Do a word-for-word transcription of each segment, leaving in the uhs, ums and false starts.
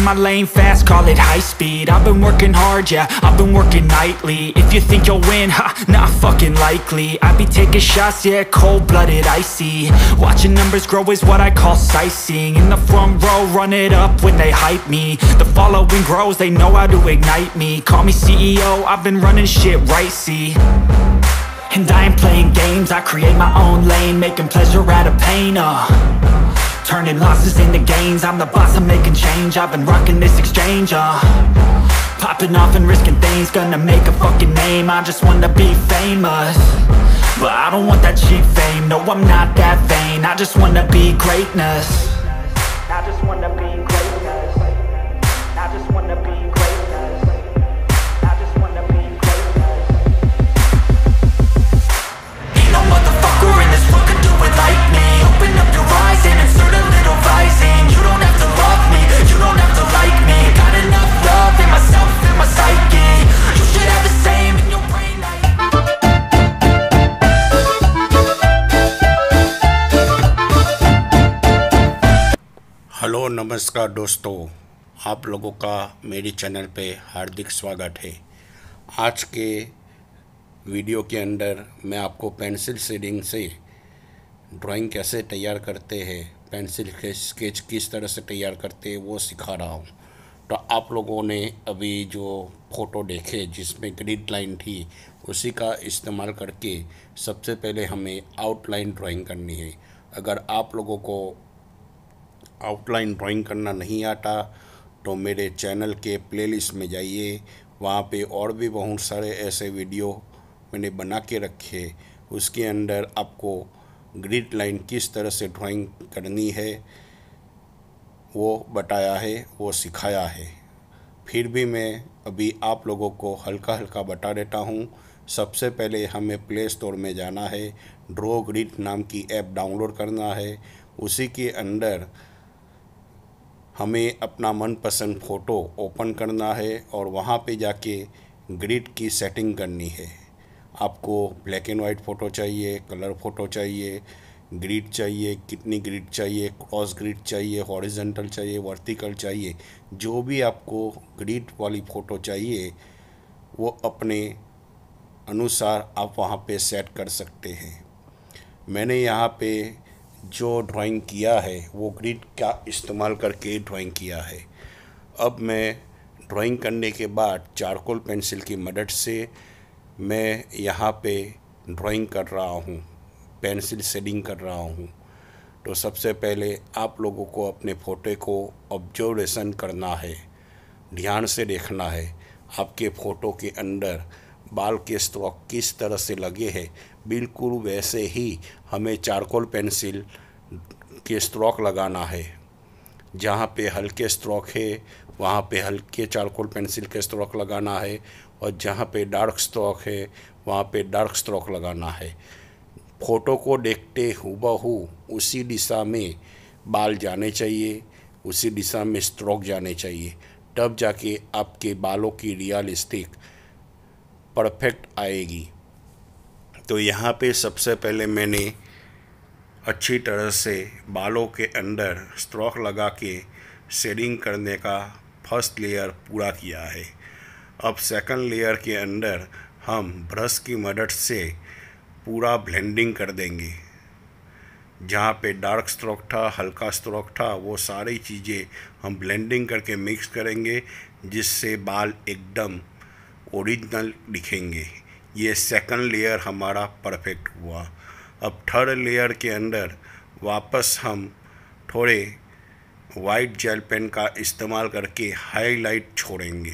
my lane fast, call it high speed. I've been working hard, yeah, I've been working nightly. If you think you'll win, ha, not fucking likely. I be taking shots, yeah, cold-blooded, icy. Watching numbers grow is what I call sightseeing. In the front row, run it up when they hype me. The following grows, they know how to ignite me. Call me C E O, I've been running shit right, see. And I ain't playing games, I create my own lane, making pleasure out of pain, uh turning losses into gains, I'm the boss, I'm making change. I've been rocking this exchange, uh popping off and risking things, gonna make a fucking name. I just wanna be famous, but I don't want that cheap fame. No, I'm not that vain, I just wanna be greatness. I just wanna be greatness. I just wanna be greatness. I just wanna be greatness. Ain't no motherfucker in this world could do it like me. Open up your eyes and insert a little rising. You don't have to love me, you don't have to like me. Got enough love in myself, in my psyche. You should have the same in your brain like hello नमस्कार दोस्तों, आप लोगों का मेरे channel पे हार्दिक स्वागत है। आज के वीडियो के अंदर मैं आपको पेंसिल शेडिंग से ड्राइंग कैसे तैयार करते हैं, पेंसिल के स्केच किस तरह से तैयार करते हैं वो सिखा रहा हूँ। तो आप लोगों ने अभी जो फ़ोटो देखे जिसमें ग्रिड लाइन थी, उसी का इस्तेमाल करके सबसे पहले हमें आउटलाइन ड्राइंग करनी है। अगर आप लोगों को आउटलाइन ड्राइंग करना नहीं आता तो मेरे चैनल के प्लेलिस्ट में जाइए, वहाँ पे और भी बहुत सारे ऐसे वीडियो मैंने बना के रखे। उसके अंदर आपको ग्रिड लाइन किस तरह से ड्राइंग करनी है वो बताया है, वो सिखाया है। फिर भी मैं अभी आप लोगों को हल्का हल्का बता देता हूँ। सबसे पहले हमें प्ले स्टोर में जाना है, ड्रॉ ग्रिड नाम की ऐप डाउनलोड करना है। उसी के अंदर हमें अपना मनपसंद फ़ोटो ओपन करना है और वहाँ पे जाके ग्रिड की सेटिंग करनी है। आपको ब्लैक एंड वाइट फ़ोटो चाहिए, कलर फ़ोटो चाहिए, ग्रिड चाहिए, कितनी ग्रिड चाहिए, क्रॉस ग्रिड चाहिए, हॉरिजॉन्टल चाहिए, वर्टिकल चाहिए, जो भी आपको ग्रिड वाली फ़ोटो चाहिए वो अपने अनुसार आप वहाँ पे सेट कर सकते हैं। मैंने यहाँ पे जो ड्राइंग किया है वो ग्रिड का इस्तेमाल करके ड्राइंग किया है। अब मैं ड्राइंग करने के बाद चारकोल पेंसिल की मदद से मैं यहाँ पे ड्राइंग कर रहा हूँ, पेंसिल शेडिंग कर रहा हूँ। तो सबसे पहले आप लोगों को अपने फ़ोटो को ऑब्जर्वेशन करना है, ध्यान से देखना है। आपके फ़ोटो के अंदर बाल के स्ट्रोक किस तरह से लगे हैं, बिल्कुल वैसे ही हमें चारकोल पेंसिल के स्ट्रोक लगाना है। जहाँ पे हल्के स्ट्रोक है वहाँ पे हल्के चारकोल पेंसिल के स्ट्रोक लगाना है, और जहाँ पे डार्क स्ट्रोक है वहाँ पे डार्क स्ट्रोक लगाना है। फ़ोटो को देखते हूबहू उसी दिशा में बाल जाने चाहिए, उसी दिशा में स्ट्रोक जाने चाहिए, तब जाके आपके बालों की रियलिस्टिक परफेक्ट आएगी। तो यहाँ पे सबसे पहले मैंने अच्छी तरह से बालों के अंदर स्ट्रोक लगा के शेडिंग करने का फर्स्ट लेयर पूरा किया है। अब सेकंड लेयर के अंदर हम ब्रश की मदद से पूरा ब्लेंडिंग कर देंगे। जहाँ पे डार्क स्ट्रोक था, हल्का स्ट्रोक था, वो सारी चीज़ें हम ब्लेंडिंग करके मिक्स करेंगे, जिससे बाल एकदम ओरिजिनल दिखेंगे। ये सेकंड लेयर हमारा परफेक्ट हुआ। अब थर्ड लेयर के अंदर वापस हम थोड़े वाइट जेल पेन का इस्तेमाल करके हाईलाइट छोड़ेंगे।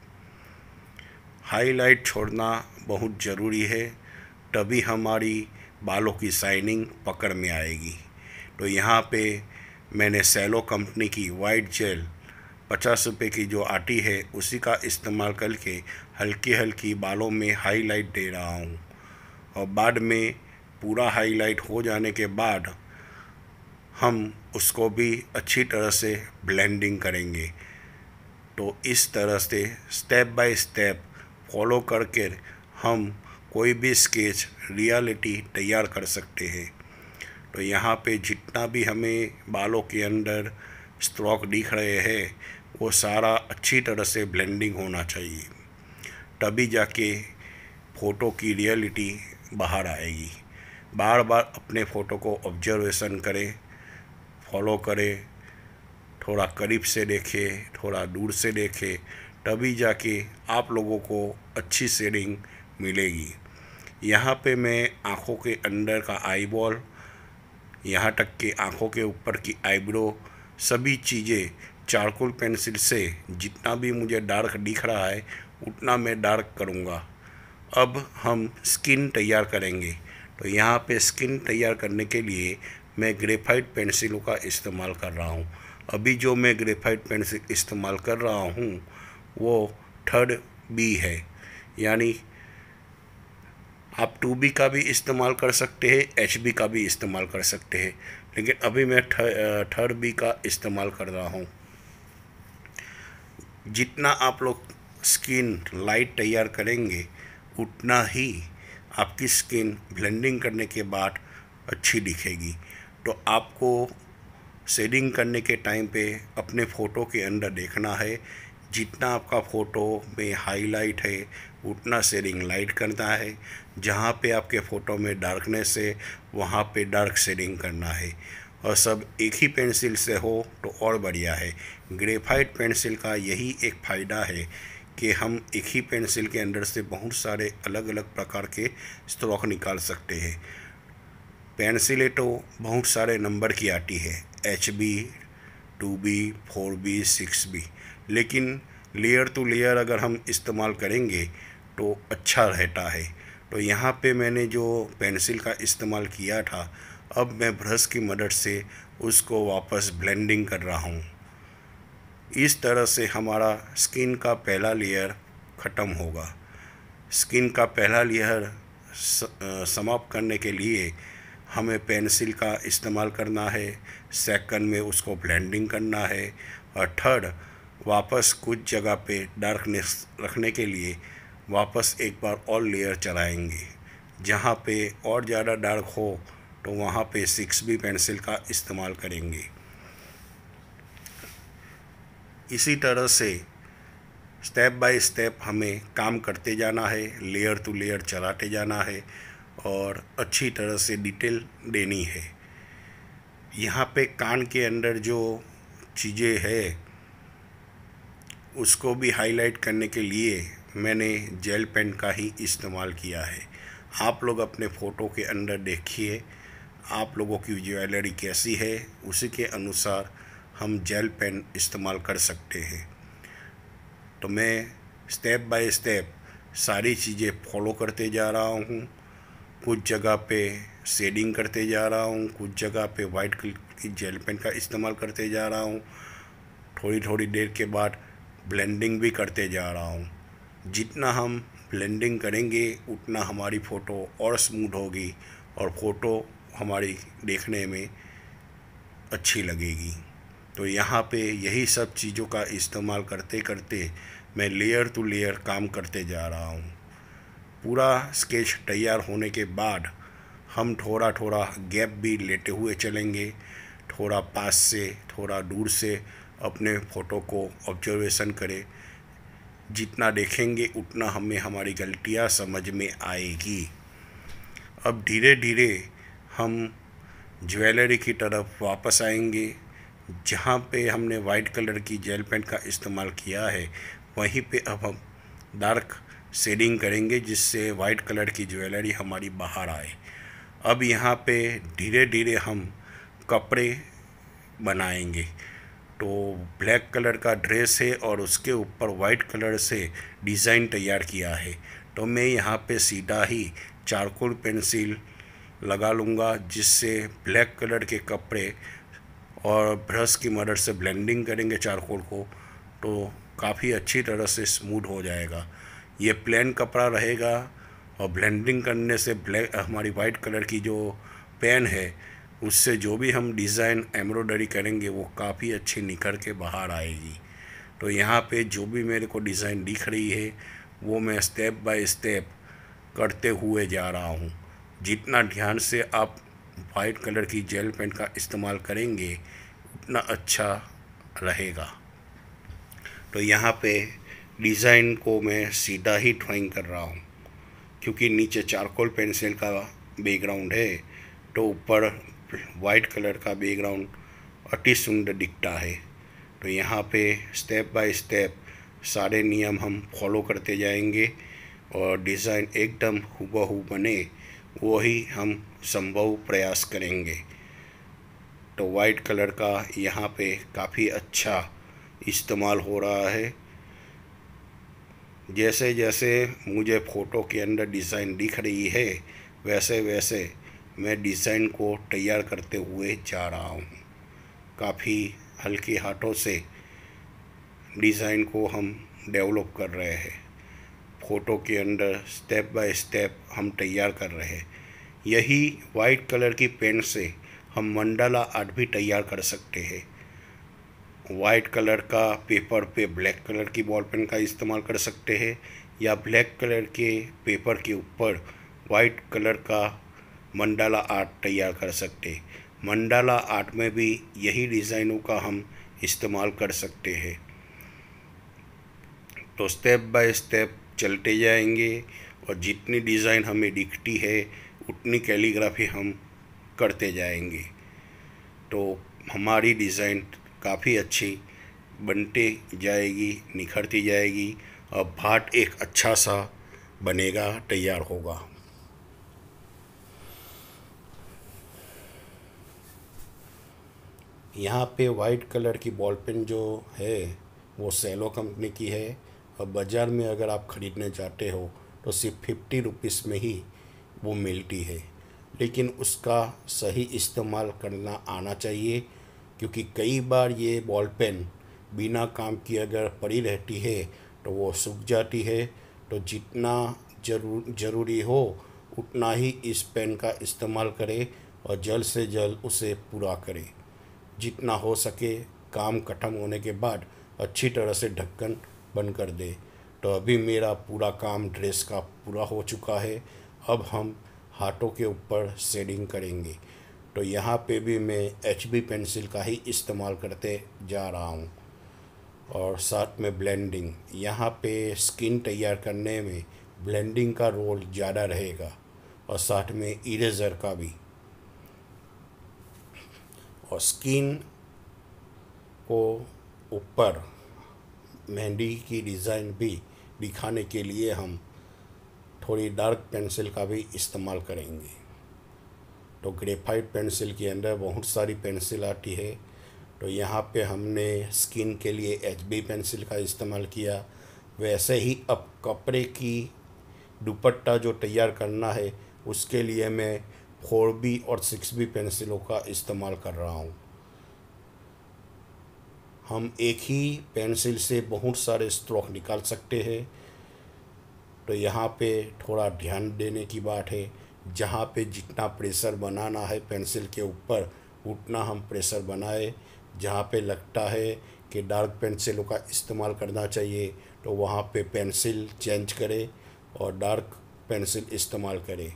हाईलाइट छोड़ना बहुत ज़रूरी है, तभी हमारी बालों की शाइनिंग पकड़ में आएगी। तो यहाँ पे मैंने सेलो कंपनी की वाइट जेल पचास रुपये की जो आती है उसी का इस्तेमाल करके हल्की हल्की बालों में हाईलाइट दे रहा हूँ। और बाद में पूरा हाईलाइट हो जाने के बाद हम उसको भी अच्छी तरह से ब्लेंडिंग करेंगे। तो इस तरह से स्टेप बाय स्टेप फॉलो करके हम कोई भी स्केच रियलिटी तैयार कर सकते हैं। तो यहाँ पे जितना भी हमें बालों के अंदर स्ट्रोक दिख रहे हैं वो सारा अच्छी तरह से ब्लेंडिंग होना चाहिए, तभी जाके फ़ोटो की रियलिटी बाहर आएगी। बार बार अपने फ़ोटो को ऑब्जर्वेशन करें, फॉलो करें, थोड़ा करीब से देखें, थोड़ा दूर से देखें, तभी जाके आप लोगों को अच्छी शेडिंग मिलेगी। यहाँ पे मैं आँखों के अंदर का आई बॉल, यहाँ तक कि आँखों के ऊपर की आईब्रो, सभी चीज़ें चारकोल पेंसिल से जितना भी मुझे डार्क दिख रहा है उतना मैं डार्क करूँगा। अब हम स्किन तैयार करेंगे। तो यहाँ पे स्किन तैयार करने के लिए मैं ग्रेफाइट पेंसिलों का इस्तेमाल कर रहा हूँ। अभी जो मैं ग्रेफाइट पेंसिल इस्तेमाल कर रहा हूँ वो थर्ड बी है, यानी आप टू बी का भी इस्तेमाल कर सकते हैं, एच बी का भी इस्तेमाल कर सकते हैं, लेकिन अभी मैं थर्ड बी का इस्तेमाल कर रहा हूँ। जितना आप लोग स्किन लाइट तैयार करेंगे उतना ही आपकी स्किन ब्लेंडिंग करने के बाद अच्छी दिखेगी। तो आपको शेडिंग करने के टाइम पे अपने फ़ोटो के अंदर देखना है, जितना आपका फ़ोटो में हाईलाइट है उतना शेडिंग लाइट करना है, जहाँ पे आपके फ़ोटो में डार्कनेस है वहाँ पे डार्क शेडिंग करना है, और सब एक ही पेंसिल से हो तो और बढ़िया है। ग्रेफाइट पेंसिल का यही एक फ़ायदा है कि हम एक ही पेंसिल के अंदर से बहुत सारे अलग अलग प्रकार के स्ट्रोक निकाल सकते हैं। पेंसिलें तो बहुत सारे नंबर की आती है, H B, two B, four B, six B, लेकिन लेयर टू लेयर अगर हम इस्तेमाल करेंगे तो अच्छा रहता है। तो यहाँ पे मैंने जो पेंसिल का इस्तेमाल किया था, अब मैं ब्रश की मदद से उसको वापस ब्लेंडिंग कर रहा हूँ। इस तरह से हमारा स्किन का पहला लेयर ख़त्म होगा। स्किन का पहला लेयर समाप्त करने के लिए हमें पेंसिल का इस्तेमाल करना है, सेकंड में उसको ब्लेंडिंग करना है, और थर्ड वापस कुछ जगह पे डार्कनेस रखने के लिए वापस एक बार और लेयर चलाएंगे। जहाँ पे और ज़्यादा डार्क हो तो वहाँ पे सिक्स बी पेंसिल का इस्तेमाल करेंगे। इसी तरह से स्टेप बाय स्टेप हमें काम करते जाना है, लेयर टू लेयर चलाते जाना है और अच्छी तरह से डिटेल देनी है। यहाँ पे कान के अंदर जो चीज़ें है उसको भी हाईलाइट करने के लिए मैंने जेल पेन का ही इस्तेमाल किया है। आप लोग अपने फ़ोटो के अंदर देखिए आप लोगों की ज्वेलरी कैसी है, उसी के अनुसार हम जेल पेन इस्तेमाल कर सकते हैं। तो मैं स्टेप बाय स्टेप सारी चीज़ें फॉलो करते जा रहा हूँ। कुछ जगह पे शेडिंग करते जा रहा हूँ, कुछ जगह पे वाइट कलर की जेल पेन का इस्तेमाल करते जा रहा हूँ। थोड़ी थोड़ी देर के बाद ब्लेंडिंग भी करते जा रहा हूँ। जितना हम ब्लेंडिंग करेंगे उतना हमारी फ़ोटो और स्मूथ होगी और फ़ोटो हमारी देखने में अच्छी लगेगी। तो यहाँ पे यही सब चीज़ों का इस्तेमाल करते करते मैं लेयर टू लेयर काम करते जा रहा हूँ। पूरा स्केच तैयार होने के बाद हम थोड़ा थोड़ा गैप भी लेते हुए चलेंगे, थोड़ा पास से थोड़ा दूर से अपने फ़ोटो को ऑब्जर्वेशन करें। जितना देखेंगे उतना हमें हमारी गलतियाँ समझ में आएगी। अब धीरे धीरे हम ज्वेलरी की तरफ वापस आएंगे। जहाँ पे हमने वाइट कलर की जेल पेन का इस्तेमाल किया है वहीं पे अब हम डार्क शेडिंग करेंगे जिससे वाइट कलर की ज्वेलरी हमारी बाहर आए। अब यहाँ पे धीरे धीरे हम कपड़े बनाएंगे। तो ब्लैक कलर का ड्रेस है और उसके ऊपर वाइट कलर से डिज़ाइन तैयार किया है। तो मैं यहाँ पे सीधा ही चारकोल पेंसिल लगा लूँगा जिससे ब्लैक कलर के कपड़े और ब्रश की मदद से ब्लेंडिंग करेंगे चारकोल को तो काफ़ी अच्छी तरह से स्मूथ हो जाएगा। ये प्लेन कपड़ा रहेगा और ब्लेंडिंग करने से ब्लैक हमारी वाइट कलर की जो पेन है उससे जो भी हम डिज़ाइन एम्ब्रॉयडरी करेंगे वो काफ़ी अच्छी निखर के बाहर आएगी। तो यहाँ पे जो भी मेरे को डिज़ाइन दिख रही है वो मैं स्टेप बाय स्टेप करते हुए जा रहा हूँ। जितना ध्यान से आप वाइट कलर की जेल पेन का इस्तेमाल करेंगे उतना अच्छा रहेगा। तो यहाँ पे डिज़ाइन को मैं सीधा ही ड्राइंग कर रहा हूँ, क्योंकि नीचे चारकोल पेंसिल का बैकग्राउंड है तो ऊपर वाइट कलर का बैकग्राउंड अति सुंदर दिखता है। तो यहाँ पे स्टेप बाय स्टेप सारे नियम हम फॉलो करते जाएंगे और डिज़ाइन एकदम हूबहू बने वही हम संभव प्रयास करेंगे। तो वाइट कलर का यहाँ पे काफ़ी अच्छा इस्तेमाल हो रहा है। जैसे जैसे मुझे फ़ोटो के अंदर डिज़ाइन दिख रही है वैसे वैसे मैं डिज़ाइन को तैयार करते हुए जा रहा हूँ। काफ़ी हल्के हाथों से डिज़ाइन को हम डेवलप कर रहे हैं। फ़ोटो के अंदर स्टेप बाय स्टेप हम तैयार कर रहे हैं। यही वाइट कलर की पेन से हम मंडाला आर्ट भी तैयार कर सकते हैं। वाइट कलर का पेपर पे ब्लैक कलर की बॉल पेन का इस्तेमाल कर सकते हैं या ब्लैक कलर के पेपर के ऊपर वाइट कलर का मंडाला आर्ट तैयार कर सकते हैं। मंडाला आर्ट में भी यही डिज़ाइनों का हम इस्तेमाल कर सकते हैं। तो स्टेप बाय स्टेप चलते जाएंगे और जितनी डिज़ाइन हमें दिखती है उतनी कैलीग्राफी हम करते जाएंगे। तो हमारी डिज़ाइन काफ़ी अच्छी बनते जाएगी, निखरती जाएगी और भाट एक अच्छा सा बनेगा, तैयार होगा। यहाँ पे वाइट कलर की बॉल पेन जो है वो सेलो कंपनी की है और बाज़ार में अगर आप ख़रीदने जाते हो तो सिर्फ फिफ्टी रुपीज़ में ही वो मिलती है। लेकिन उसका सही इस्तेमाल करना आना चाहिए, क्योंकि कई बार ये बॉल पेन बिना काम किए अगर पड़ी रहती है तो वो सूख जाती है। तो जितना जरूर ज़रूरी हो उतना ही इस पेन का इस्तेमाल करें और जल्द से जल्द उसे पूरा करें। जितना हो सके काम ख़त्म होने के बाद अच्छी तरह से ढक्कन बंद कर दे। तो अभी मेरा पूरा काम ड्रेस का पूरा हो चुका है। अब हम हाथों के ऊपर शेडिंग करेंगे। तो यहाँ पे भी मैं एच बी पेंसिल का ही इस्तेमाल करते जा रहा हूँ और साथ में ब्लेंडिंग। यहाँ पे स्किन तैयार करने में ब्लेंडिंग का रोल ज़्यादा रहेगा और साथ में इरेज़र का भी। और स्किन को ऊपर मेहंदी की डिज़ाइन भी दिखाने के लिए हम थोड़ी डार्क पेंसिल का भी इस्तेमाल करेंगे। तो ग्रेफाइट पेंसिल के अंदर बहुत सारी पेंसिल आती है। तो यहाँ पे हमने स्किन के लिए एच बी पेंसिल का इस्तेमाल किया। वैसे ही अब कपड़े की दुपट्टा जो तैयार करना है उसके लिए मैं फोर बी और सिक्स बी पेंसिलों का इस्तेमाल कर रहा हूँ। हम एक ही पेंसिल से बहुत सारे स्ट्रोक निकाल सकते हैं। तो यहाँ पे थोड़ा ध्यान देने की बात है, जहाँ पे जितना प्रेशर बनाना है पेंसिल के ऊपर उतना हम प्रेशर बनाए। जहाँ पे लगता है कि डार्क पेंसिलों का इस्तेमाल करना चाहिए तो वहाँ पे पेंसिल चेंज करें और डार्क पेंसिल इस्तेमाल करें।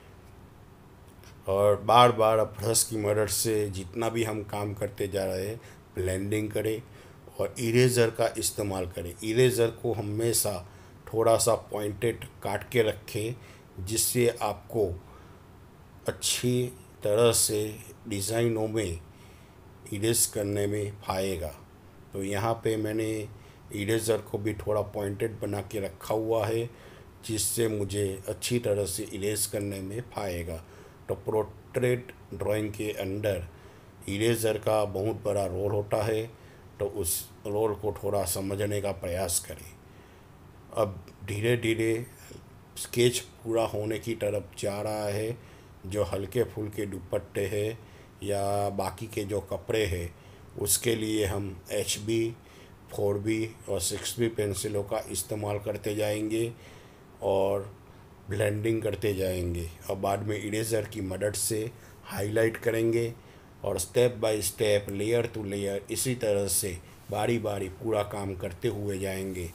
और बार बार ब्रश की मदद से जितना भी हम काम करते जा रहे हैं ब्लेंडिंग करें और इरेज़र का इस्तेमाल करें। इरेज़र को हमेशा थोड़ा सा पॉइंटेड काट के रखें, जिससे आपको अच्छी तरह से डिज़ाइनों में इरेज करने में आएगा। तो यहाँ पे मैंने इरेज़र को भी थोड़ा पॉइंटेड बना के रखा हुआ है, जिससे मुझे अच्छी तरह से इरेज करने में आएगा। तो पोर्ट्रेट ड्राइंग के अंदर इरेज़र का बहुत बड़ा रोल होता है, तो उस रोल को थोड़ा समझने का प्रयास करें। अब धीरे धीरे स्केच पूरा होने की तरफ जा रहा है। जो हल्के फुल्के दुपट्टे हैं या बाकी के जो कपड़े हैं उसके लिए हम एच बी, फोर बी और सिक्स बी पेंसिलों का इस्तेमाल करते जाएंगे और ब्लेंडिंग करते जाएंगे और बाद में इरेज़र की मदद से हाईलाइट करेंगे और step by step, layer to layer इसी तरह से बारी बारी पूरा काम करते हुए जाएंगे।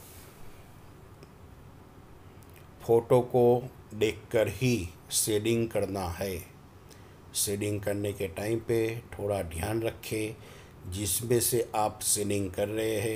फ़ोटो को देखकर ही शेडिंग करना है। शेडिंग करने के टाइम पे थोड़ा ध्यान रखें जिसमें से आप शेडिंग कर रहे हैं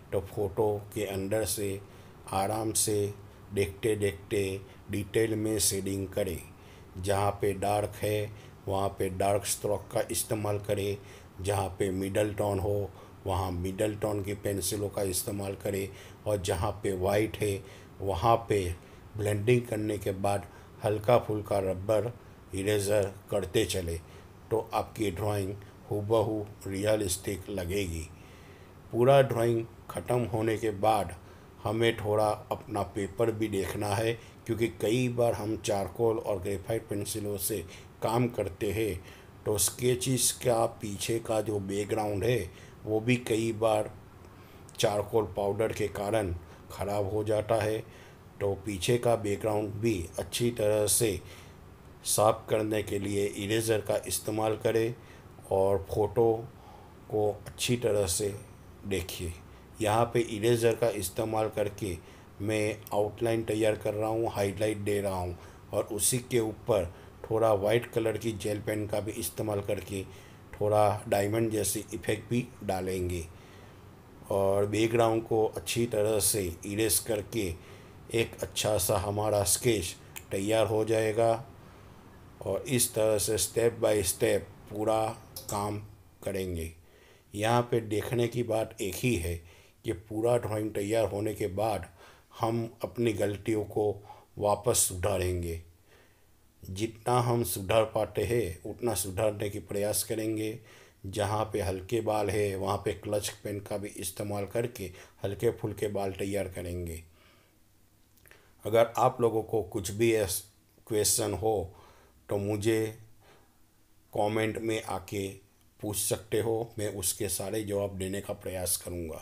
तो फ़ोटो के अंदर से आराम से देखते देखते डिटेल में शेडिंग करें। जहाँ पे डार्क है वहाँ पे डार्क स्ट्रोक का इस्तेमाल करें, जहाँ पे मिडल टोन हो वहाँ मिडल टोन की पेंसिलों का इस्तेमाल करें, और जहाँ पे वाइट है वहाँ पे ब्लेंडिंग करने के बाद हल्का फुल्का रबर इरेज़र करते चले, तो आपकी ड्राइंग हूबहू रियलिस्टिक लगेगी। पूरा ड्राइंग ख़त्म होने के बाद हमें थोड़ा अपना पेपर भी देखना है, क्योंकि कई बार हम चारकोल और ग्रेफाइट पेंसिलों से काम करते हैं तो स्केचिस का पीछे का जो बैकग्राउंड है वो भी कई बार चारकोल पाउडर के कारण ख़राब हो जाता है। तो पीछे का बैकग्राउंड भी अच्छी तरह से साफ करने के लिए इरेज़र का इस्तेमाल करें और फ़ोटो को अच्छी तरह से देखिए। यहाँ पे इरेज़र का इस्तेमाल करके मैं आउटलाइन तैयार कर रहा हूँ, हाईलाइट दे रहा हूँ, और उसी के ऊपर थोड़ा वाइट कलर की जेल पेन का भी इस्तेमाल करके थोड़ा डायमंड जैसी इफ़ेक्ट भी डालेंगे। और बैकग्राउंड को अच्छी तरह से इरेज करके एक अच्छा सा हमारा स्केच तैयार हो जाएगा। और इस तरह से स्टेप बाय स्टेप पूरा काम करेंगे। यहाँ पे देखने की बात एक ही है कि पूरा ड्राइंग तैयार होने के बाद हम अपनी गलतियों को वापस सुधारेंगे। जितना हम सुधार पाते हैं उतना सुधारने की प्रयास करेंगे। जहाँ पे हल्के बाल है वहाँ पे क्लच पेन का भी इस्तेमाल करके हल्के फुल्के बाल तैयार करेंगे। अगर आप लोगों को कुछ भी क्वेश्चन हो तो मुझे कमेंट में आके पूछ सकते हो, मैं उसके सारे जवाब देने का प्रयास करूँगा।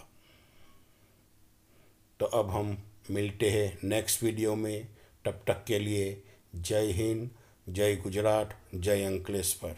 तो अब हम मिलते हैं नेक्स्ट वीडियो में। तब तक के लिए जय हिंद, जय गुजरात, जय अंकलेश्वर।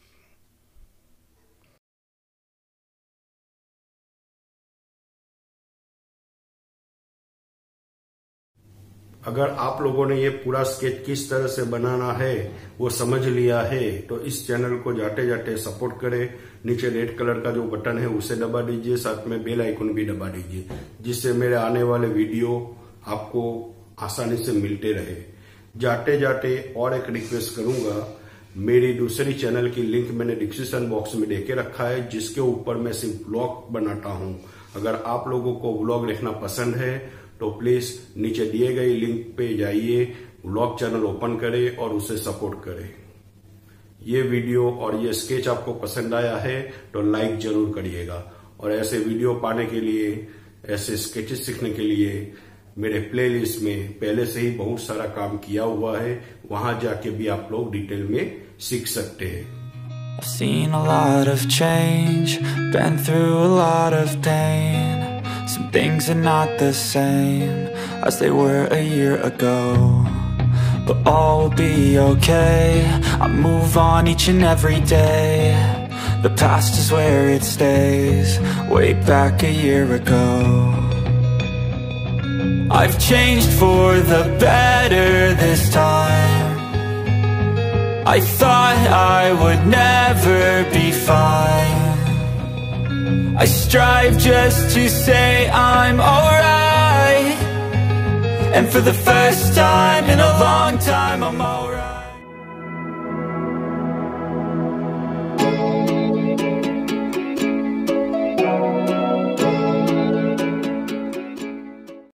अगर आप लोगों ने ये पूरा स्केच किस तरह से बनाना है वो समझ लिया है तो इस चैनल को जाते जाते सपोर्ट करें। नीचे रेड कलर का जो बटन है उसे दबा दीजिए, साथ में बेल आइकन भी दबा दीजिए, जिससे मेरे आने वाले वीडियो आपको आसानी से मिलते रहे। जाते जाते और एक रिक्वेस्ट करूंगा, मेरी दूसरी चैनल की लिंक मैंने डिस्क्रिप्शन बॉक्स में देके रखा है, जिसके ऊपर मैं सिर्फ ब्लॉग बनाता हूं। अगर आप लोगों को ब्लॉग देखना पसंद है तो प्लीज नीचे दिए गए लिंक पे जाइए, व्लॉग चैनल ओपन करें और उसे सपोर्ट करें। ये वीडियो और ये स्केच आपको पसंद आया है तो लाइक जरूर करिएगा। और ऐसे वीडियो पाने के लिए, ऐसे स्केचेस सीखने के लिए मेरे प्लेलिस्ट में पहले से ही बहुत सारा काम किया हुआ है, वहां जाके भी आप लोग डिटेल में सीख सकते हैं। I've seen a lot of change, been through a lot of pain. Some things are not the same as they were a year ago, but all will be okay. I move on each and every day. The past is where it stays, way back a year ago. I've changed for the better this time. I thought I would never be fine. I strive just to say I'm alright, and for the first time in a long time I'm alright.